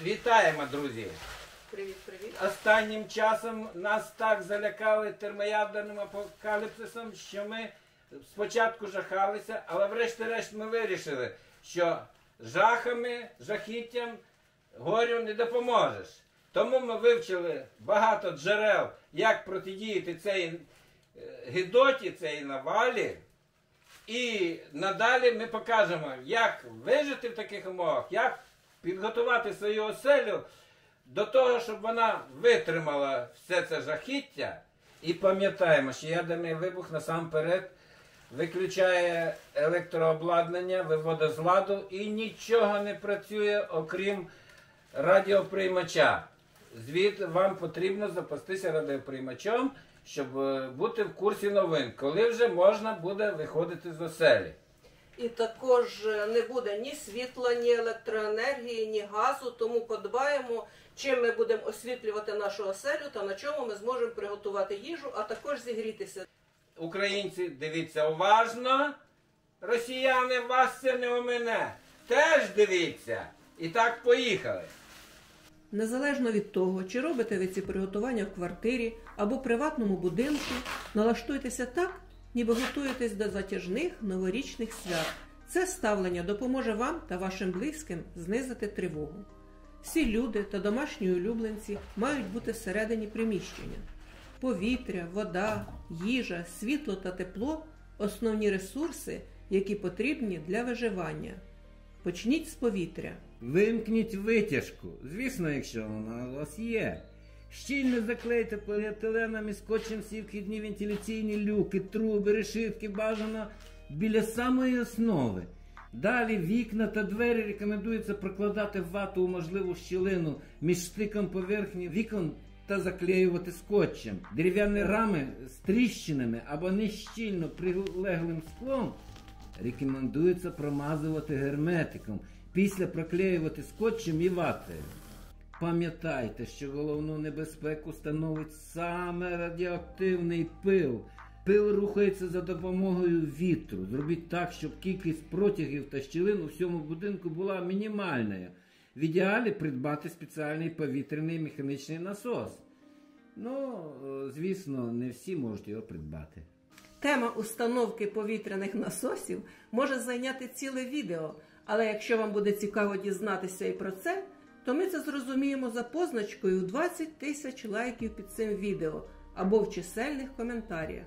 Вітаємо, друзі! Привіт. Останнім часом нас так залякали термоядерним апокаліпсисом, що ми спочатку жахалися, але врешті-решт ми вирішили, що жахами, жахіттям горю не допоможеш. Тому ми вивчили багато джерел, як протидіяти цій гидоті, цій навалі. І надалі ми покажемо, як вижити в таких умовах, як підготувати свою оселю до того, щоб вона витримала все це жахіття. І пам'ятаємо, що ядерний вибух насамперед виключає електрообладнання, виводить з ладу і нічого не працює, окрім радіоприймача. Вам потрібно запастися радіоприймачом, щоб бути в курсі новин, коли вже можна буде виходити з оселі. І також не буде ні світла, ні електроенергії, ні газу, тому подбаємо, чим ми будемо освітлювати нашу оселю та на чому ми зможемо приготувати їжу, а також зігрітися. Українці, дивіться уважно, росіяни, вас це не омине. Теж дивіться. І так поїхали. Незалежно від того, чи робите ви ці приготування в квартирі або приватному будинку, налаштуйтеся так, ніби готуєтесь до затяжних новорічних свят. Це ставлення допоможе вам та вашим близьким знизити тривогу. Всі люди та домашні улюбленці мають бути всередині приміщення. Повітря, вода, їжа, світло та тепло – основні ресурси, які потрібні для виживання. Почніть з повітря. Вимкніть витяжку, звісно, якщо вона у вас є. Щільно заклейте поліетиленом і скотчем всі вхідні вентиляційні люки, труби, решітки, бажано біля самої основи. Далі вікна та двері рекомендується прокладати вату у можливу щілину між штиком поверхні вікон та заклеювати скотчем. Дерев'яні рами з тріщинами або нещільно прилеглим склом рекомендується промазувати герметиком, після проклеювати скотчем і ватою. Пам'ятайте, що головну небезпеку становить саме радіоактивний пил. Пил рухається за допомогою вітру. Зробіть так, щоб кількість протягів та щілин у всьому будинку була мінімальною. В ідеалі придбати спеціальний повітряний механічний насос. Звісно, не всі можуть його придбати. Тема установки повітряних насосів може зайняти ціле відео, але якщо вам буде цікаво дізнатися і про це, то ми це зрозуміємо за позначкою 20 тисяч лайків під цим відео або в чисельних коментарях.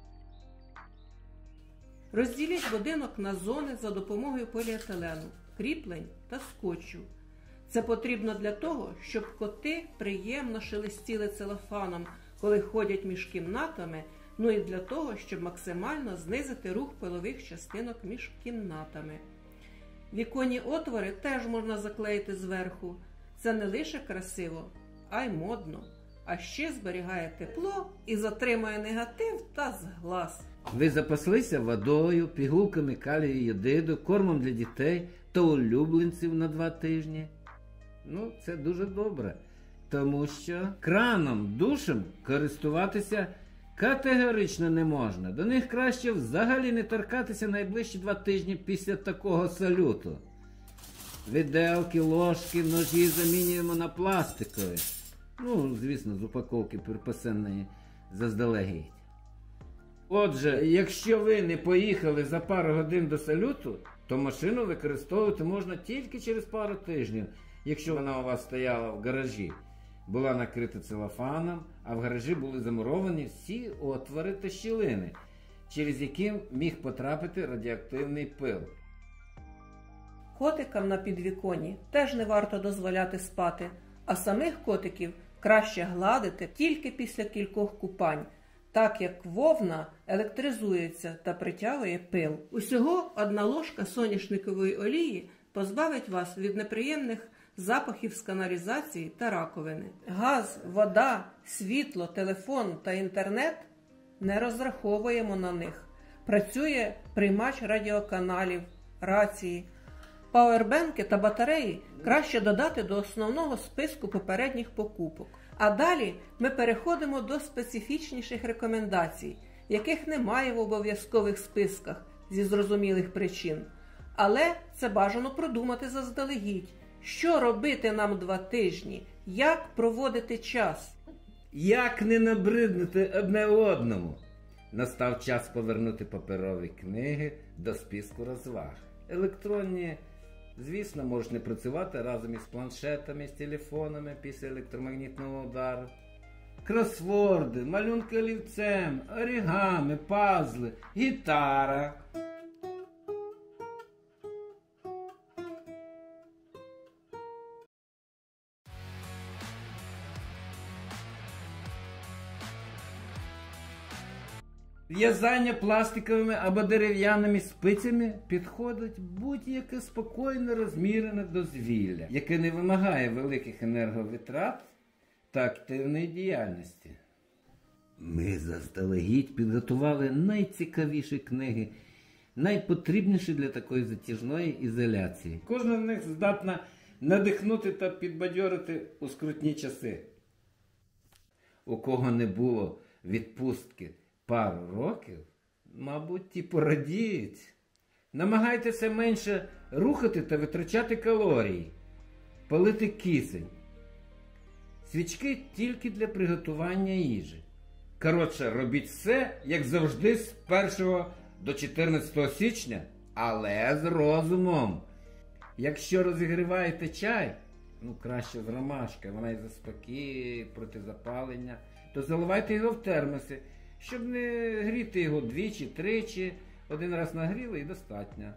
Розділіть будинок на зони за допомогою поліетилену, кріплень та скотчу. Це потрібно для того, щоб коти приємно шелестіли целофаном, коли ходять між кімнатами, і для того, щоб максимально знизити рух пилових частинок між кімнатами. Віконні отвори теж можна заклеїти зверху. Це не лише красиво, а й модно. А ще зберігає тепло і затримує негатив та зглаз. Ви запаслися водою, пігулками калію і йодиду, кормом для дітей та улюбленців на 2 тижні? Це дуже добре, тому що краном, душем користуватися категорично не можна. До них краще взагалі не торкатися найближчі 2 тижні після такого салюту. Виделки, ложки, ножі замінюємо на пластикові. Звісно, з упаковки припасеної заздалегідь. Отже, якщо ви не поїхали за пару годин до салюту, то машину використовувати можна тільки через пару тижнів, якщо вона у вас стояла в гаражі, була накрита целофаном, а в гаражі були замуровані всі отвори та щілини, через які міг потрапити радіоактивний пил. Котикам на підвіконні теж не варто дозволяти спати, а самих котиків краще гладити тільки після кількох купань, так як вовна електризується та притягує пил. Усього 1 ложка соняшникової олії позбавить вас від неприємних запахів з каналізації та раковини. Газ, вода, світло, телефон та інтернет – не розраховуємо на них. Працює приймач радіоканалів, рації. Пауербенки та батареї краще додати до основного списку попередніх покупок. А далі ми переходимо до специфічніших рекомендацій, яких немає в обов'язкових списках зі зрозумілих причин. Але це бажано продумати заздалегідь, Що робити нам 2 тижні? Як проводити час? Як не набриднути одне одному? Настав час повернути паперові книги до списку розваг. Електронні, звісно, можуть не працювати разом із планшетами, з телефонами після електромагнітного удару. Кросворди, малюнки олівцем, орігами, пазли, гітара. В'язання пластиковими або дерев'яними спицями підходить будь-яке спокійне розмірене дозвілля, яке не вимагає великих енерговитрат та активної діяльності. Ми заздалегідь підготували найцікавіші книги, найпотрібніші для такої затяжної ізоляції. Кожна з них здатна надихнути та підбадьорити у скрутні часи. У кого не було відпустки пару років, мабуть, ті порадіють. Намагайтеся менше рухати та витрачати калорії, палити кисень. Свічки тільки для приготування їжі. Коротше, робіть все, як завжди, з 1 до 14 січня, але з розумом. Якщо розігріваєте чай, краще з ромашки, вона і заспокоює, проти запалення, то заливайте його в термоси, щоб не гріти його двічі, тричі, один раз нагріли і достатньо.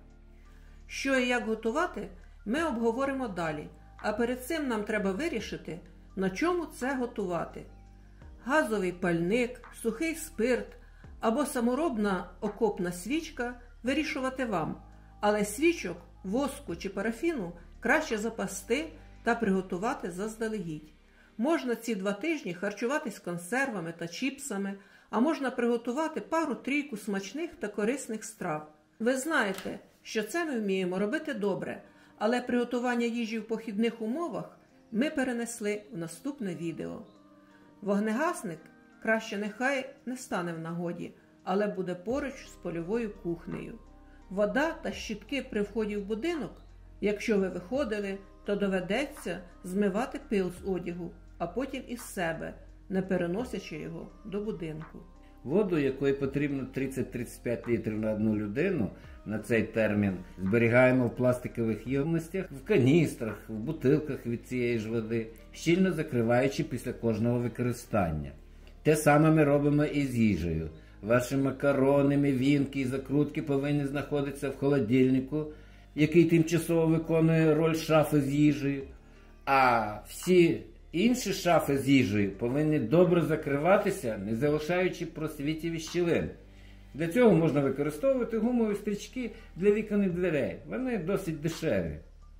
Що і як готувати, ми обговоримо далі, а перед цим нам треба вирішити, на чому це готувати. Газовий пальник, сухий спирт або саморобна окопна свічка вирішувати вам, але свічок, воску чи парафіну краще запасти та приготувати заздалегідь. Можна ці 2 тижні харчуватись консервами та чіпсами, а можна приготувати пару-трійку смачних та корисних страв. Ви знаєте, що це ми вміємо робити добре, але приготування їжі в похідних умовах ми перенесли в наступне відео. Вогнегасник краще нехай не стане в нагоді, але буде поруч з польовою кухнею. Вода та щітки при вході в будинок, якщо ви виходили, то доведеться змивати пил з одягу, а потім із себе, не переносячи його до будинку. Воду, якої потрібно 30-35 літрів на одну людину, на цей термін зберігаємо в пластикових ємностях, в каністрах, в бутилках від цієї ж води, щільно закриваючи після кожного використання. Те саме ми робимо і з їжею. Ваші макарони, мівінки і закрутки повинні знаходитися в холодильнику, який тимчасово виконує роль шафи з їжею, а всі інші шафи з їжею повинні добре закриватися, не залишаючи просвітів і щілин. Для цього можна використовувати гумові стрічки для вікон і дверей. Вони досить дешеві.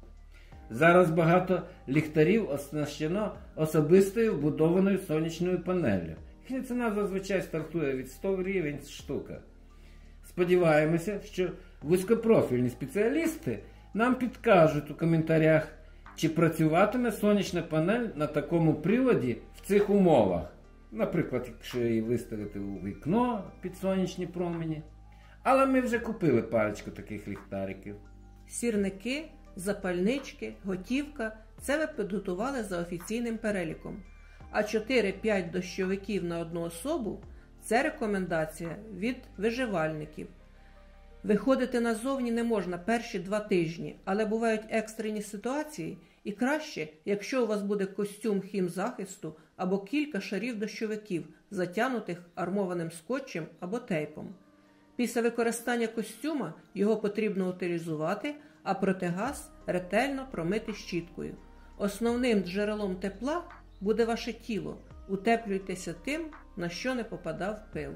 Зараз багато ліхтарів оснащено особистою вбудованою сонячною панеллю. Їхня ціна зазвичай стартує від 100 гривень штука. Сподіваємося, що вузькопрофільні спеціалісти нам підкажуть у коментарях, чи працюватиме сонячна панель на такому приладі в цих умовах. Наприклад, якщо її виставити у вікно під сонячні промені. Але ми вже купили парочку таких ліхтариків. Сірники, запальнички, готівка – це ви підготували за офіційним переліком. А 4-5 дощовиків на одну особу – це рекомендація від виживальників. Виходити назовні не можна перші 2 тижні, але бувають екстрені ситуації, і краще, якщо у вас буде костюм хімзахисту або кілька шарів дощовиків, затягнутих армованим скотчем або тейпом. Після використання костюма його потрібно утилізувати, а протигаз ретельно промити щіткою. Основним джерелом тепла буде ваше тіло. Утеплюйтеся тим, на що не попадав пил.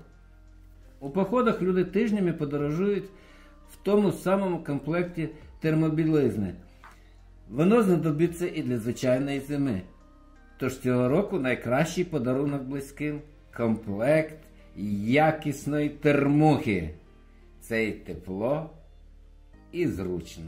У походах люди тижнями подорожують в тому самому комплекті термобілизни. Воно знадобиться і для звичайної зими. Тож цього року найкращий подарунок близьким – комплект якісної термухи. Це і тепло, і зручно.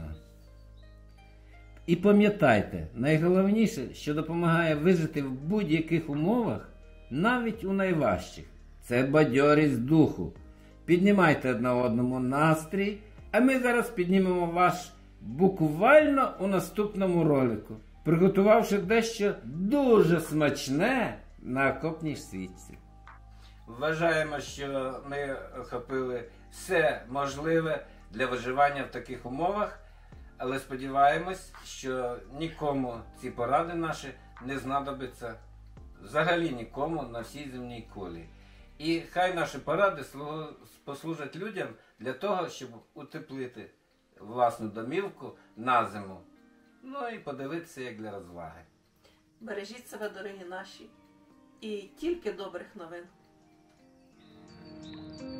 І пам'ятайте, найголовніше, що допомагає вижити в будь-яких умовах, навіть у найважчих – це бадьорість духу. Піднімайте одне одному настрій, а ми зараз піднімемо ваш буквально у наступному ролику, приготувавши дещо дуже смачне на окопній свічці. Вважаємо, що ми охопили все можливе для виживання в таких умовах, але сподіваємось, що нікому ці поради наші не знадобляться, взагалі нікому на всій земній кулі. І хай наші поради послужать людям для того, щоб утеплити власну домівку на зиму. Ну і подивитися, як для розваги. Бережіть себе, дорогі наші, і тільки добрих новин.